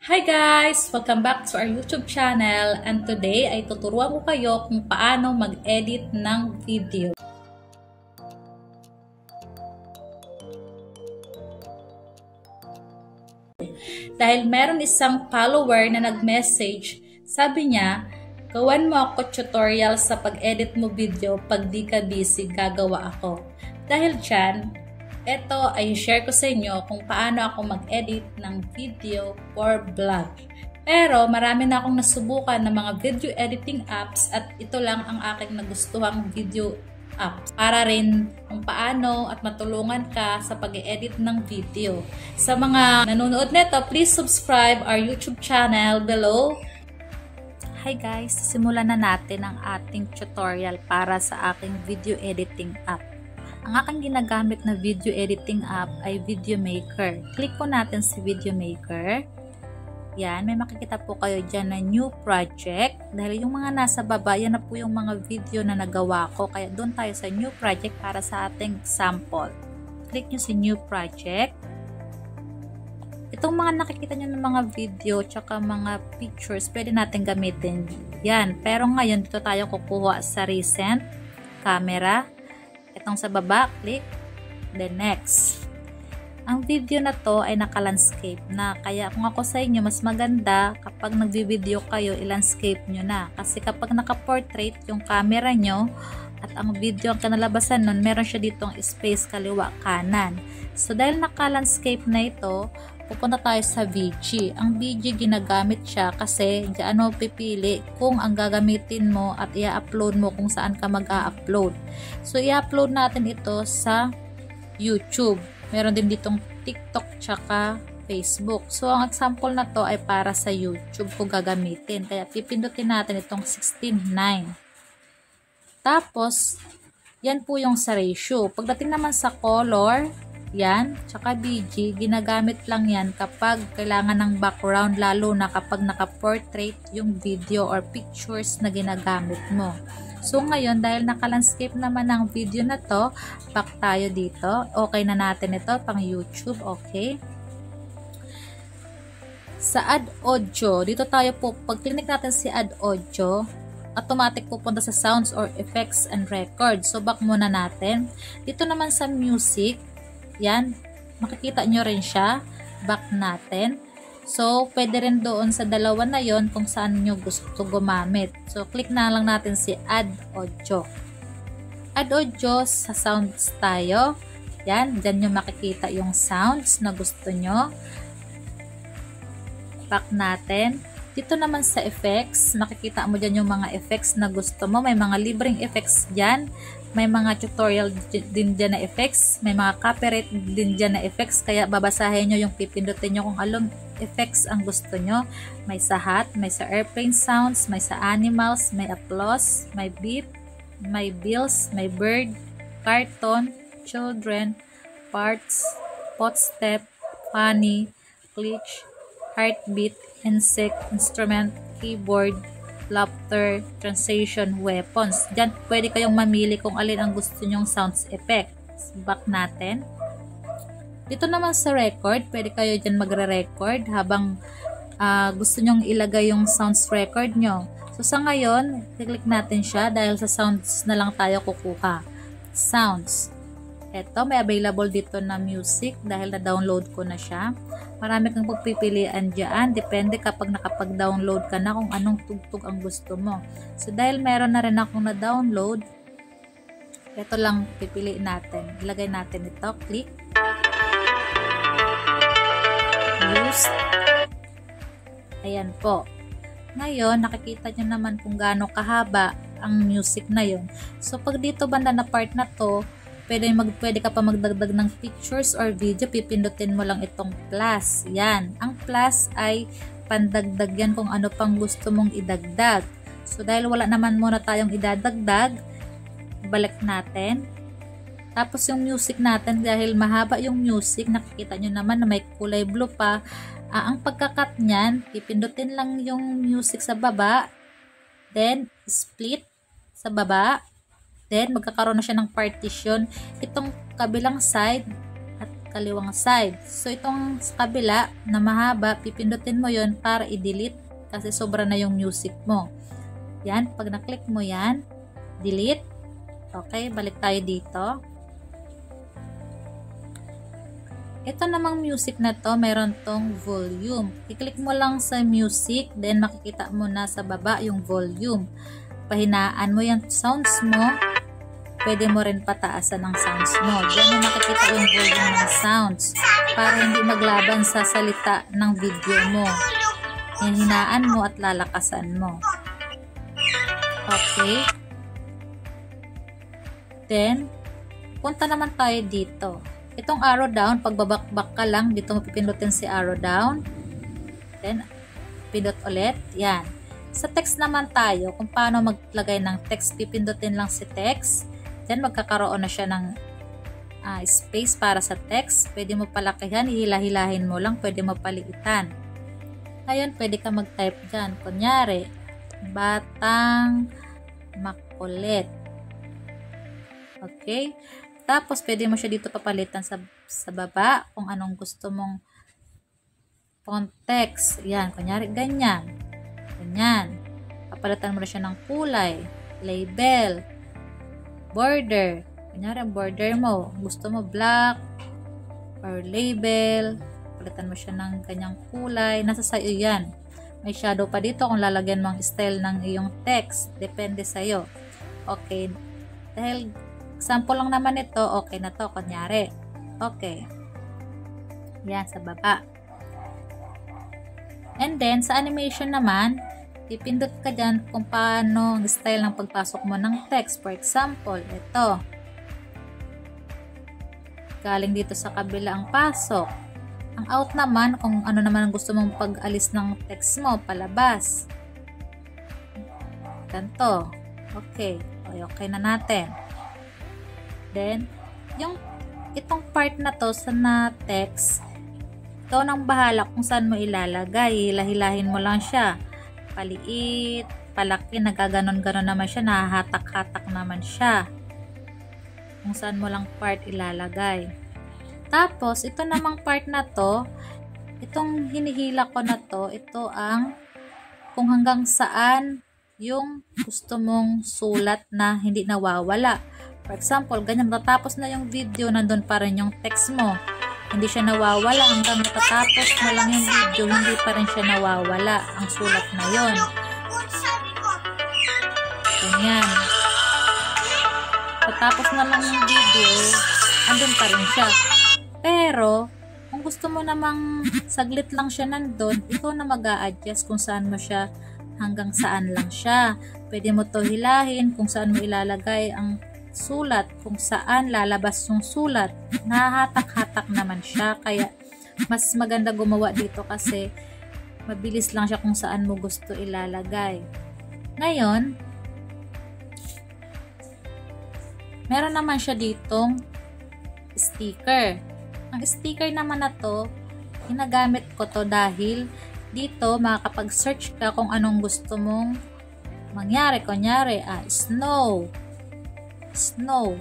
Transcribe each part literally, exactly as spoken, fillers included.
Hi guys! Welcome back to our YouTube channel, and today ay tuturuan ko kayo kung paano mag-edit ng video. Dahil meron isang follower na nag-message, sabi niya, gawan mo ako tutorial sa pag-edit mo video pag di ka busy, gagawa ako. Dahil dyan, ito ay share ko sa inyo kung paano ako mag-edit ng video or vlog. Pero marami na akong nasubukan ng mga video editing apps at ito lang ang aking nagustuhang video apps. Para rin kung paano at matulungan ka sa pag-edit ng video. Sa mga nanonood nito, please subscribe our YouTube channel below. Hi guys! Simulan na natin ang ating tutorial para sa aking video editing app. Ang aking ginagamit na video editing app ay Video Maker. Click po natin si Video Maker. Yan, may makikita po kayo dyan na new project. Dahil yung mga nasa baba, yan na po yung mga video na nagawa ko. Kaya doon tayo sa new project para sa ating sample. Click nyo si new project. Itong mga nakikita nyo ng mga video tsaka mga pictures, pwede natin gamitin. Yan, pero ngayon dito tayo kukuha sa recent, camera. Itong sa baba, click, then next. Ang video na to ay naka-landscape na, kaya kung ako sa inyo, mas maganda kapag nagbi-video kayo, i-landscape nyo na. Kasi kapag naka-portrait yung camera nyo at ang video ang kanalabasan nun, meron siya ditong space kaliwa kanan. So dahil naka-landscape na ito, pupunta tayo sa V G. Ang V G ginagamit siya kasi diyan mo pipili kung ang gagamitin mo at i-upload mo kung saan ka mag-a-upload. So i-upload natin ito sa YouTube. Meron din ditong TikTok tsaka Facebook. So ang example na to ay para sa YouTube ko gagamitin. Kaya pipindutin natin itong sixteen nine. Tapos yan po yung sa ratio. Pagdating naman sa color, yan, tsaka B G, ginagamit lang yan kapag kailangan ng background, lalo na kapag naka-portrait yung video or pictures na ginagamit mo. So ngayon, dahil naka-landscape naman ang video na to, back tayo dito. Okay na natin ito, pang YouTube, okay. Sa Add Audio, dito tayo po, pag click natin si Add Audio, automatic pupunta sa Sounds or Effects and Records. So back muna natin. Dito naman sa Music, yan, makikita nyo rin siya, back natin. So, pwede rin doon sa dalawa na yon kung saan nyo gusto gumamit. So, click na lang natin si Add Audio. Add Audio, sa Sounds tayo. Yan, dyan nyo makikita yung sounds na gusto nyo. Back natin. Dito naman sa Effects, makikita mo dyan yung mga effects na gusto mo. May mga libreng effects dyan. May mga tutorial din dyan na effects. May mga copyright din dyan na effects. Kaya babasahin nyo yung pipindutin nyo kung along effects ang gusto nyo. May sa hat, may sa airplane sounds, may sa animals, may applause, may beep, may bills, may bird, cartoon, children, parts, footstep, funny, glitch, heartbeat, insect, instrument, keyboard, laughter, translation, weapons. Diyan pwede kayong mamili kung alin ang gusto nyong sounds effects. Back natin. Dito naman sa record, pwede kayo dyan magre-record habang uh, gusto nyong ilagay yung sounds record nyo. So sa ngayon, click natin siya dahil sa sounds na lang tayo kukuha. Sounds. Ito, may available dito na music dahil na-download ko na siya. Marami kang pagpipilian dyan. Depende kapag nakapag-download ka na kung anong tugtog ang gusto mo. So, dahil meron na rin akong na-download, ito lang pipiliin natin. Ilagay natin ito. Click. Use. Ayan po. Ngayon, nakikita nyo naman kung gaano kahaba ang music na yun. So, pag dito banda na part na to, Pwede, mag, pwede ka pa magdagdag ng pictures or video, pipindutin mo lang itong plus. Yan. Ang plus ay pandagdag yan kung ano pang gusto mong idagdag. So, dahil wala naman muna tayong idadagdag, balik natin. Tapos yung music natin, dahil mahaba yung music, nakikita nyo naman na may kulay blue pa. Ah, ang pagkakat nyan, pipindutin lang yung music sa baba. Then, split sa baba. Then, magkakaroon na siya ng partition. Itong kabilang side at kaliwang side. So, itong sa kabila na mahaba, pipindutin mo yon para i-delete kasi sobra na yung music mo. Yan, pag na-click mo yan, delete. Okay, balik tayo dito. Ito namang music na to, meron tong volume. I-click mo lang sa music, then makikita mo na sa baba yung volume. Pahinaan mo yung sounds mo. Pwede mo rin pataasan ng sounds mo. Diyan mo makikita yung volume ng sounds para hindi maglaban sa salita ng video mo. Hihinaan mo at lalakasan mo. Okay. Then, punta naman tayo dito. Itong arrow down, pagbabakbak ka lang, dito mo pipindutin si arrow down. Then, pindot ulit. Yan. Sa text naman tayo, kung paano maglagay ng text, pipindutin lang si text. Then, magkakaroon na siya ng uh, space para sa text. Pwede mo palakihan, ihila-hilahin mo lang, pwede mo paliitan. Ngayon, pwede ka mag-type dyan. Kunyari, batang makulit. Okay? Tapos, pwede mo siya dito papalitan sa, sa baba kung anong gusto mong font text. Yan, kunyari, ganyan. Ganyan. Papalitan mo na siya ng kulay, label, border. Kunyari, ang border mo, gusto mo black or label. Palitan mo siya ng ganyang kulay. Nasa sa'yo yan. May shadow pa dito kung lalagyan mo ang style ng iyong text. Depende sa'yo. Okay. Dahil sample lang naman ito, okay na to, kunyari. Okay. Yan, sa baba. And then, sa animation naman, ipindot ka dyan kung paano ang style ng pagpasok mo ng text. For example, ito. Galing dito sa kabila ang pasok. Ang out naman, kung ano naman ang gusto mong pag-alis ng text mo, palabas. Ganto. Okay. Okay, okay na natin. Then, yung itong part na to sa na text, ikaw nang bahala kung saan mo ilalagay. Hilahilahin mo lang siya. Paliit, palaki, nagaganon-ganon naman siya, nahahatak-hatak naman siya. Kung saan mo lang part ilalagay. Tapos, ito namang part na to, itong hinihila ko na to, ito ang kung hanggang saan yung gusto mong sulat na hindi nawawala. For example, ganyan, matatapos na yung video, nandun pa rin yung text mo. Hindi siya nawawala hanggang matatapos mo lang yung video, hindi pa rin siya nawawala ang sulat na yon. Ganyan. Matatapos na lang yung video, andun pa rin siya. Pero, kung gusto mo namang saglit lang siya nandun, ikaw na mag-a-adjust kung saan mo siya, hanggang saan lang siya. Pwede mo to hilahin kung saan mo ilalagay ang sulat, kung saan lalabas yung sulat. Nahahatak-hatak naman siya, kaya mas maganda gumawa dito kasi mabilis lang siya kung saan mo gusto ilalagay. Ngayon, meron naman siya ditong sticker. Ang sticker naman na to, ginagamit ko to dahil dito makakapag-search ka kung anong gusto mong mangyari. Kunyari, ah, snow. Snow.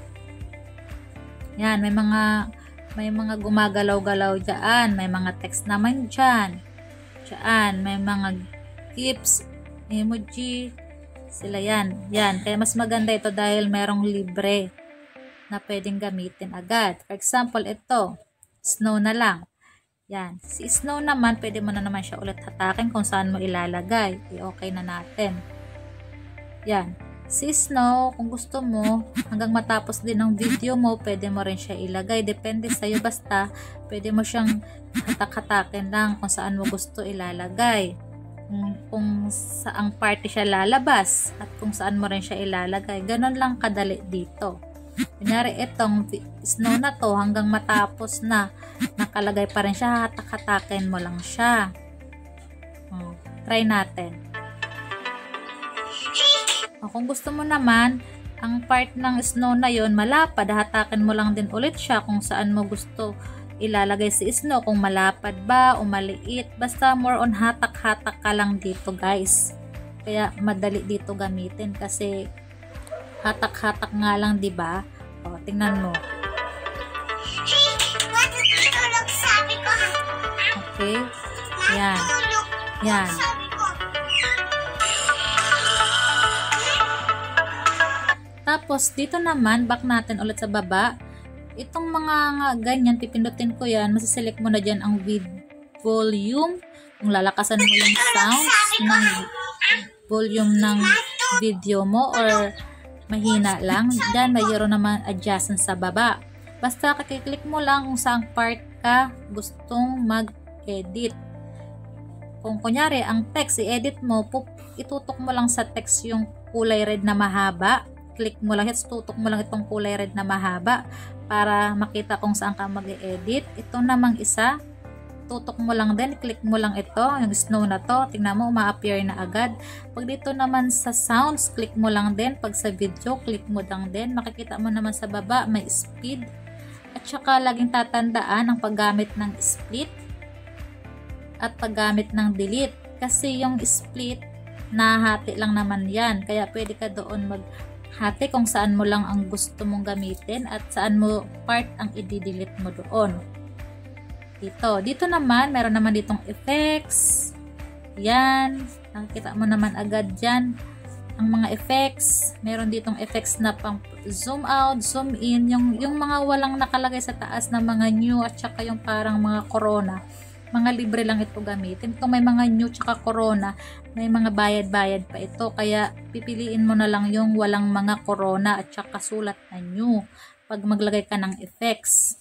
Yan, may mga may mga gumagalaw-galaw diyan, may mga text naman diyan. Diyan, may mga gifs, emoji, sila yan. Yan, kaya mas maganda ito dahil merong libre na pwedeng gamitin agad. For example, ito, snow na lang. Yan, si snow naman, pwede mo na naman siya ulit hatakin kung saan mo ilalagay. I-okay na natin. Yan. Si snow, kung gusto mo, hanggang matapos din ang video mo, pwede mo rin siya ilagay. Depende sa'yo, basta pwede mo siyang hatak-hatakin lang kung saan mo gusto ilalagay. Kung, kung saang party siya lalabas at kung saan mo rin siya ilalagay. Ganon lang kadali dito. Kunyari, itong snow na to, hanggang matapos na, nakalagay pa rin siya, hatak-hatakin mo lang siya. Hmm, try natin. O, kung gusto mo naman, ang part ng snow na yon malapad, hatakin mo lang din ulit siya kung saan mo gusto ilalagay si snow, kung malapad ba o maliit, basta more on hatak-hatak ka lang dito guys. Kaya madali dito gamitin kasi hatak-hatak nga lang, 'di ba? O, tingnan mo. Hey, what Okay? Yan. Yan. Tapos, dito naman, back natin ulit sa baba. Itong mga nga, ganyan, pipindutin ko yan. Masiselect mo na dyan ang vid volume. Kung lalakasan mo yung sounds ng volume ng video mo or mahina lang. Dyan, mayroon naman adjustment sa baba. Basta kakiklik mo lang kung saang part ka gustong mag-edit. Kung kunyari, ang text, i-edit mo, itutok mo lang sa text yung kulay red na mahaba. Click mo lang, tutok mo lang itong kulay red na mahaba para makita kung saan ka mag-edit. Ito namang isa, tutok mo lang din, click mo lang ito, yung snow na to, tingnan mo, ma-appear na agad. Pag dito naman sa sounds, click mo lang din. Pag sa video, click mo lang din. Makikita mo naman sa baba, may speed. At saka laging tatandaan ang paggamit ng split at paggamit ng delete. Kasi yung split, nahati lang naman yan. Kaya pwede ka doon mag hati kung saan mo lang ang gusto mong gamitin at saan mo part ang i-delete mo doon. Dito. Dito naman, meron naman ditong effects. Yan. Nakikita mo naman agad dyan ang mga effects. Meron ditong effects na pang zoom out, zoom in. Yung, yung mga walang nakalagay sa taas na mga new at saka yung parang mga corona. Mga libre lang ito gamitin. Kung may mga new tsaka corona, may mga bayad-bayad pa ito. Kaya pipiliin mo na lang yung walang mga corona at saka sulat na new pag maglagay ka ng effects.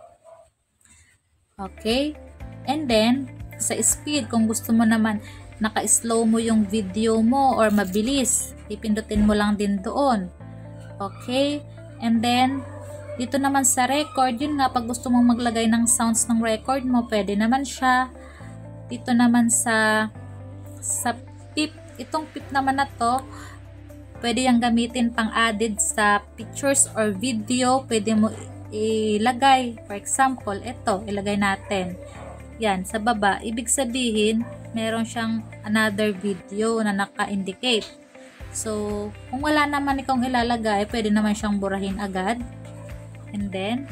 Okay? And then, sa speed, kung gusto mo naman naka-slow mo yung video mo or mabilis, ipindutin mo lang din doon. Okay? And then, dito naman sa record, yun nga, pag gusto mong maglagay ng sounds ng record mo, pwede naman siya. Dito naman sa sa pip, itong pip naman na to, pwede yung gamitin pang added sa pictures or video, pwede mo ilagay. For example, ito, ilagay natin. Yan, sa baba, ibig sabihin, meron siyang another video na naka-indicate. So, kung wala naman ikong ilalagay, pwede naman siyang burahin agad. And then,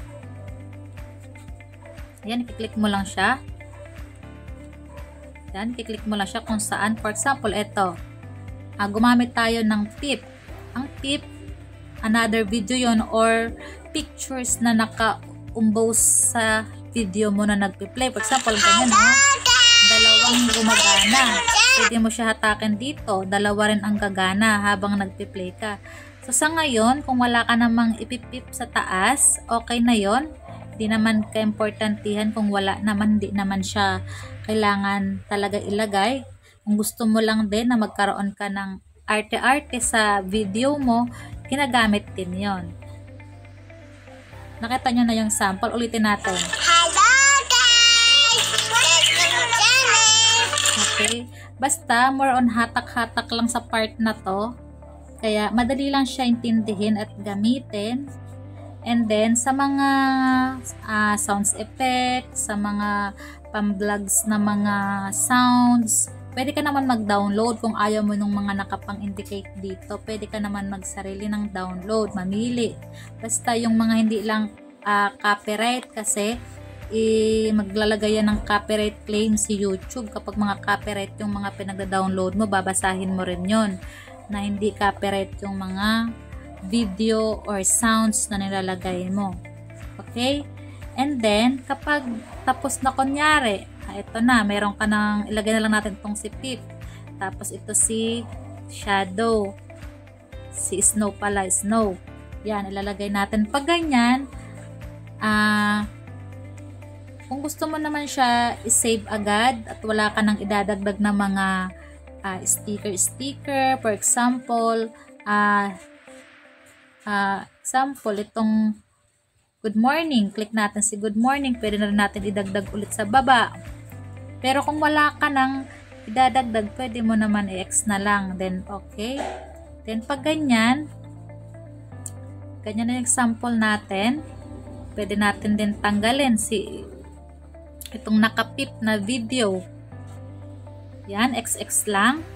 yan, i-click mo lang siya. Yan, i-click mo lang siya kung saan. For example, ito. Ah, gumamit tayo ng pip. Ang pip, another video yon or pictures na naka-umbos sa video mo na nagpi-play. For example, ganyan, no? Dalawang gumagana. Pwede mo siya hatakin dito. Dalawa rin ang gagana habang nagpi-play ka. So, sa ngayon, kung wala ka namang ipipip sa taas, okay na yon. Hindi naman ka-importantihan kung wala naman, hindi naman siya kailangan talaga ilagay. Kung gusto mo lang din na magkaroon ka ng arte-arte sa video mo, ginagamit din yon. Nakita nyo na yung sample. Ulitin natin. Hello guys! Welcome channel! Okay. Basta, more on hatak-hatak lang sa part na to. Kaya, madali lang siya intindihin at gamitin. And then, sa mga uh, sounds effect, sa mga pang-vlogs na mga sounds, pwede ka naman mag-download kung ayaw mo nung mga nakapang-indicate dito. Pwede ka naman magsarili ng download, mamili. Basta yung mga hindi lang uh, copyright kasi i maglalagay yan ng copyright claim si YouTube. Kapag mga copyright yung mga pinagda-download mo, babasahin mo rin yon na hindi copyright yung mga video or sounds na nilalagay mo. Okay? And then, kapag tapos na kunyari, ah, ito na, meron ka nang, ilagay na lang natin itong si Pip. Tapos ito si Shadow. Si Snow pala, Snow. Yan, ilalagay natin. Pag ganyan, ah, kung gusto mo naman siya i-save agad at wala ka nang idadagdag na mga Uh, sticker sticker for example uh, uh, example itong good morning, click natin si good morning, pwede na rin natin idagdag ulit sa baba. Pero kung wala ka nang idadagdag, pwede mo naman i-X na lang, then okay. Then pag ganyan ganyan na yung example natin, pwede natin din tanggalin si itong nakapip na video. Yan, X X lang.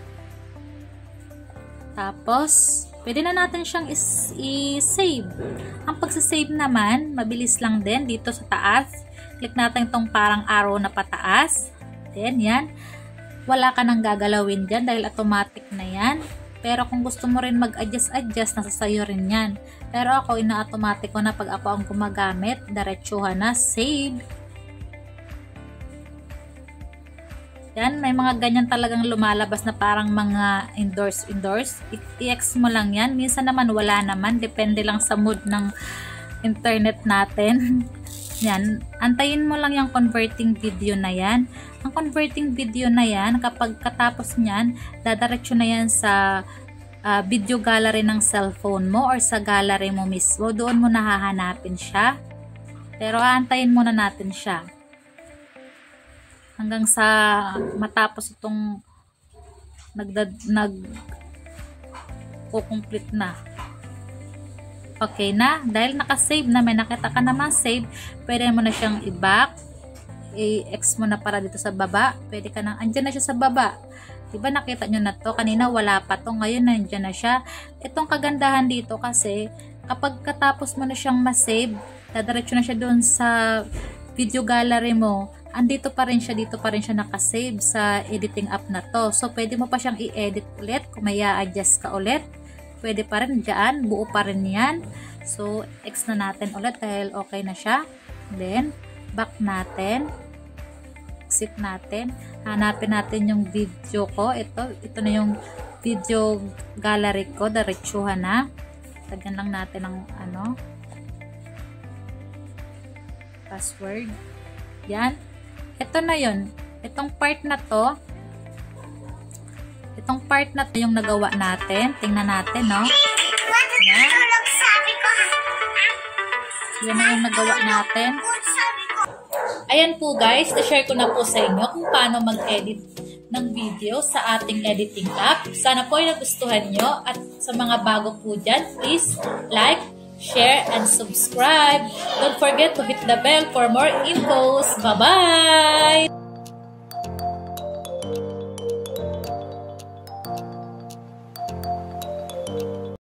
Tapos, pwede na natin siyang i-save. Ang pagsasave naman, mabilis lang din dito sa taas. Click natin itong parang arrow na pataas. natin. Yan. Wala ka nang gagalawin dyan dahil automatic na yan. Pero kung gusto mo rin mag-adjust-adjust, nasa sayo rin yan. Pero ako, ina-automatic ko na pag ako ang gumagamit. Diretsuhan na, save. Yan, may mga ganyan talagang lumalabas na parang mga endorse-endorse. I-X mo lang yan. Minsan naman wala naman. Depende lang sa mood ng internet natin. Yan. Antayin mo lang yung converting video na yan. Ang converting video na yan, kapag katapos nyan, dadiretso na yan sa uh, video gallery ng cellphone mo or sa gallery mo mismo. Doon mo nahahanapin siya. Pero aantayin muna natin siya. Hanggang sa matapos itong nagdad, nag complete na. Okay na. Dahil nakasave na, may nakita ka naman save, pwede mo na siyang i-back. I-X mo na para dito sa baba. Pwede ka nang, andyan na siya sa baba. Diba nakita nyo na to? Kanina wala pa to. Ngayon nandyan na siya. Itong kagandahan dito kasi, kapag katapos mo na siyang masave, dadiretso na siya doon sa video gallery mo. Andito pa rin siya, dito pa rin siya nakasave sa editing app na to. So, pwede mo pa siyang i-edit ulit. Kung may i-adjust ka ulit, pwede pa rin dyan. Buo pa rin yan. So, X na natin ulit dahil okay na siya. Then, back natin. Exit natin. Hanapin natin yung video ko. Ito, ito na yung video gallery ko. Diretsuhan na. Lagyan lang natin ng ano, password. Yan. Ito na yun. Itong part na to, itong part na to yung nagawa natin. Tingnan natin, no? Yan. Yan na yung nagawa natin. Ayan po guys, na-share ko na po sa inyo kung paano mag-edit ng video sa ating editing app. Sana po ay nagustuhan nyo. At sa mga bago po dyan, please like, share, and subscribe. Don't forget to hit the bell for more infos. Bye-bye!